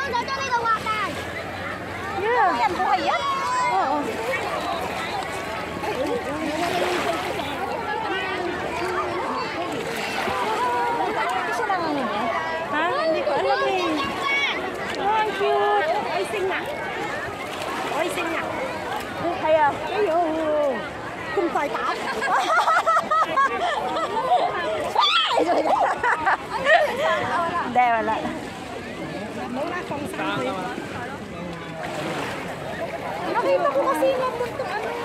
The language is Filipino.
Yeah. Yan, buhay yan. Oo. Kasi nanganganin eh. Ha? Hindi ko alam eh. Oh, cute. Ay, sing na. Ay, sing na. Kaya. Ayo. Kung tay taas. Hindi, wala. Nakita ko kasi yung nandun ano.